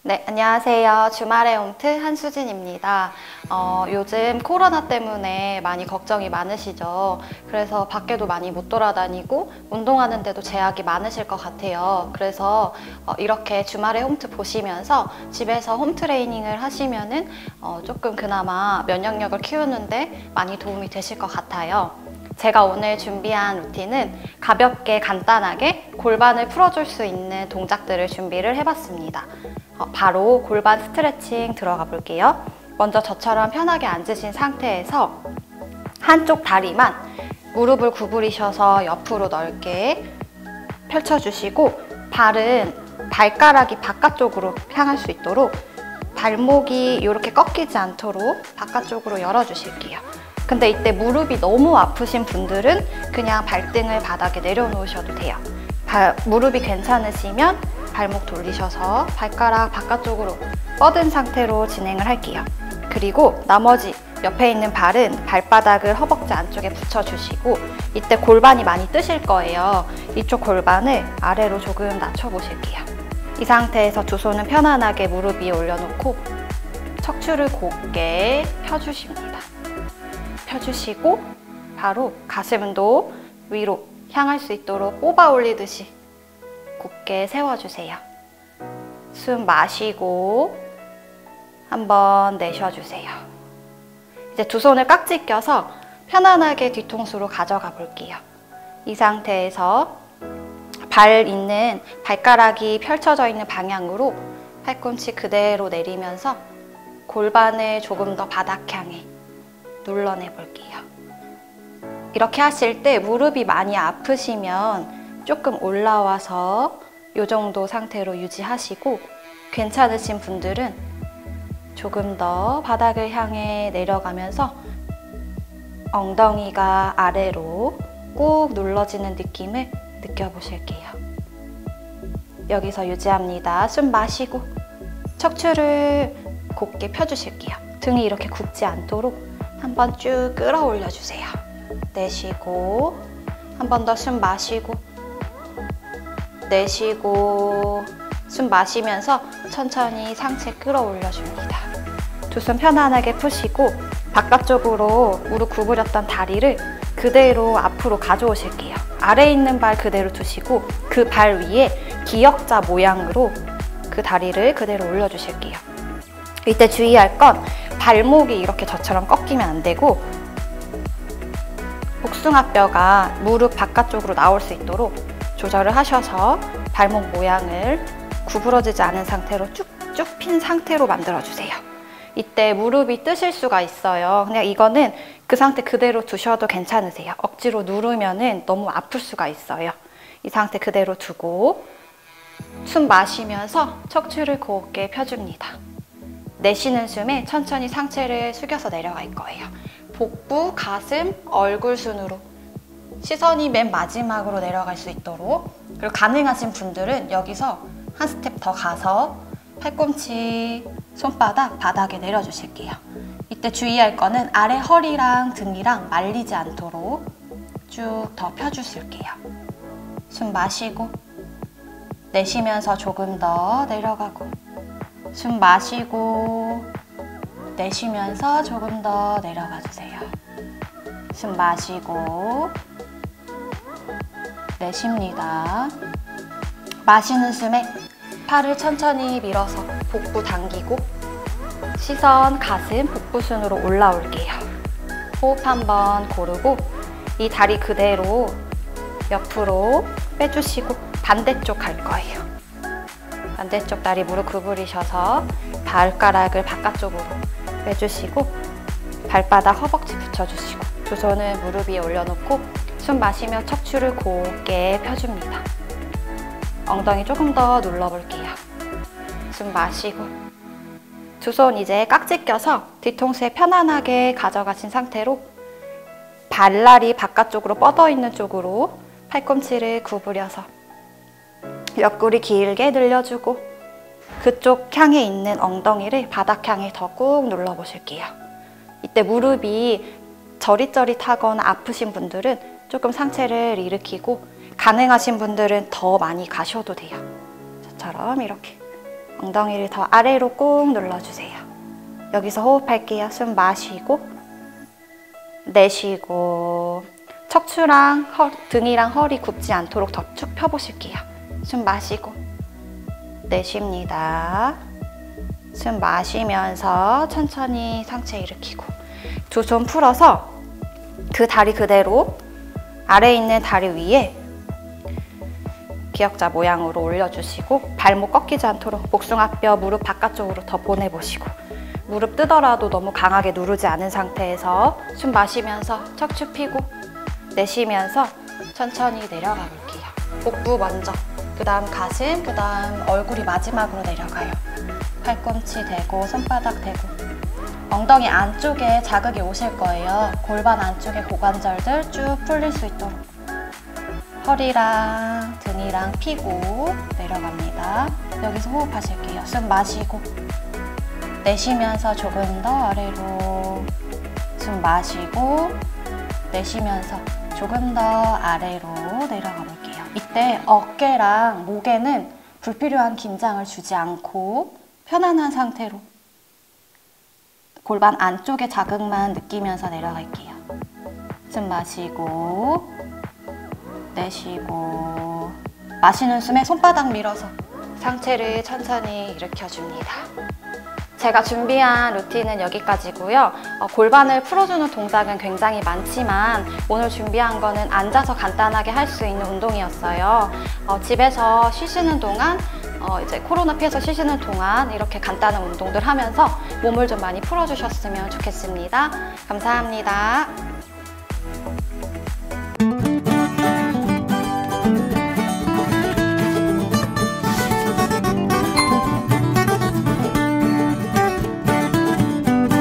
네, 안녕하세요. 주말의 홈트 한수진입니다. 요즘 코로나 때문에 많이 걱정이 많으시죠? 그래서 밖에도 많이 못 돌아다니고 운동하는 데도 제약이 많으실 것 같아요. 그래서 이렇게 주말의 홈트 보시면서 집에서 홈 트레이닝을 하시면은 조금 그나마 면역력을 키우는데 많이 도움이 되실 것 같아요. 제가 오늘 준비한 루틴은 가볍게 간단하게 골반을 풀어줄 수 있는 동작들을 준비를 해봤습니다. 바로 골반 스트레칭 들어가 볼게요. 먼저 저처럼 편하게 앉으신 상태에서 한쪽 다리만 무릎을 구부리셔서 옆으로 넓게 펼쳐주시고 발은 발가락이 바깥쪽으로 향할 수 있도록 발목이 이렇게 꺾이지 않도록 바깥쪽으로 열어주실게요. 근데 이때 무릎이 너무 아프신 분들은 그냥 발등을 바닥에 내려놓으셔도 돼요. 무릎이 괜찮으시면 발목 돌리셔서 발가락 바깥쪽으로 뻗은 상태로 진행을 할게요. 그리고 나머지 옆에 있는 발은 발바닥을 허벅지 안쪽에 붙여주시고 이때 골반이 많이 뜨실 거예요. 이쪽 골반을 아래로 조금 낮춰보실게요. 이 상태에서 두 손은 편안하게 무릎 위에 올려놓고 척추를 곧게 펴주십니다. 펴주시고 바로 가슴도 위로 향할 수 있도록 뽑아 올리듯이 곧게 세워주세요. 숨 마시고 한번 내쉬어주세요. 이제 두 손을 깍지 껴서 편안하게 뒤통수로 가져가 볼게요. 이 상태에서 발가락이 펼쳐져 있는 방향으로 팔꿈치 그대로 내리면서 골반을 조금 더 바닥 향해 눌러내 볼게요. 이렇게 하실 때 무릎이 많이 아프시면 조금 올라와서 이 정도 상태로 유지하시고 괜찮으신 분들은 조금 더 바닥을 향해 내려가면서 엉덩이가 아래로 꾹 눌러지는 느낌을 느껴보실게요. 여기서 유지합니다. 숨 마시고 척추를 곧게 펴주실게요. 등이 이렇게 굽지 않도록 한번 쭉 끌어올려 주세요. 내쉬고 한 번 더 숨 마시고 내쉬고 숨 마시면서 천천히 상체 끌어올려 줍니다. 두 손 편안하게 푸시고 바깥쪽으로 무릎 구부렸던 다리를 그대로 앞으로 가져오실게요. 아래에 있는 발 그대로 두시고 그 발 위에 기역자 모양으로 그 다리를 그대로 올려주실게요. 이때 주의할 건 발목이 이렇게 저처럼 꺾이면 안 되고 복숭아뼈가 무릎 바깥쪽으로 나올 수 있도록 조절을 하셔서 발목 모양을 구부러지지 않은 상태로 쭉쭉 핀 상태로 만들어주세요. 이때 무릎이 뜨실 수가 있어요. 그냥 이거는 그 상태 그대로 두셔도 괜찮으세요. 억지로 누르면은 너무 아플 수가 있어요. 이 상태 그대로 두고 숨 마시면서 척추를 곧게 펴줍니다. 내쉬는 숨에 천천히 상체를 숙여서 내려갈 거예요. 복부, 가슴, 얼굴 순으로 시선이 맨 마지막으로 내려갈 수 있도록 그리고 가능하신 분들은 여기서 한 스텝 더 가서 팔꿈치, 손바닥 바닥에 내려주실게요. 이때 주의할 거는 아래 허리랑 등이랑 말리지 않도록 쭉 더 펴주실게요. 숨 마시고 내쉬면서 조금 더 내려가고 숨 마시고 내쉬면서 조금 더 내려가 주세요. 숨 마시고 내쉽니다. 마시는 숨에 팔을 천천히 밀어서 복부 당기고 시선, 가슴, 복부 순으로 올라올게요. 호흡 한번 고르고 이 다리 그대로 옆으로 빼주시고 반대쪽 갈 거예요. 반대쪽 다리 무릎 구부리셔서 발가락을 바깥쪽으로 빼주시고 발바닥 허벅지 붙여주시고 두 손을 무릎 위에 올려놓고 숨 마시며 척추를 곧게 펴줍니다. 엉덩이 조금 더 눌러볼게요. 숨 마시고 두 손 이제 깍지 껴서 뒤통수에 편안하게 가져가신 상태로 발날이 바깥쪽으로 뻗어있는 쪽으로 팔꿈치를 구부려서 옆구리 길게 늘려주고 그쪽 향해 있는 엉덩이를 바닥 향에 더 꾹 눌러보실게요. 이때 무릎이 저릿저릿하거나 아프신 분들은 조금 상체를 일으키고 가능하신 분들은 더 많이 가셔도 돼요. 저처럼 이렇게 엉덩이를 더 아래로 꾹 눌러주세요. 여기서 호흡할게요. 숨 마시고 내쉬고 척추랑 등이랑 허리 굽지 않도록 더 쭉 펴보실게요. 숨 마시고 내쉽니다. 숨 마시면서 천천히 상체 일으키고 두 손 풀어서 그 다리 그대로 아래에 있는 다리 위에 기역자 모양으로 올려주시고 발목 꺾이지 않도록 복숭아뼈 무릎 바깥쪽으로 더 보내보시고 무릎 뜨더라도 너무 강하게 누르지 않은 상태에서 숨 마시면서 척추 펴고 내쉬면서 천천히 내려가 볼게요. 복부 먼저, 그 다음 가슴, 그 다음 얼굴이 마지막으로 내려가요. 팔꿈치 대고 손바닥 대고 엉덩이 안쪽에 자극이 오실 거예요. 골반 안쪽에 고관절들 쭉 풀릴 수 있도록 허리랑 등이랑 펴고 내려갑니다. 여기서 호흡하실게요. 숨 마시고 내쉬면서 조금 더 아래로 숨 마시고 내쉬면서 조금 더 아래로 내려가 볼게요. 이때 어깨랑 목에는 불필요한 긴장을 주지 않고 편안한 상태로 골반 안쪽의 자극만 느끼면서 내려갈게요. 숨 마시고 내쉬고 마시는 숨에 손바닥 밀어서 상체를 천천히 일으켜줍니다. 제가 준비한 루틴은 여기까지고요. 골반을 풀어주는 동작은 굉장히 많지만 오늘 준비한 거는 앉아서 간단하게 할 수 있는 운동이었어요. 집에서 쉬시는 동안 이제 코로나 피해서 쉬시는 동안 이렇게 간단한 운동들 하면서 몸을 좀 많이 풀어주셨으면 좋겠습니다. 감사합니다.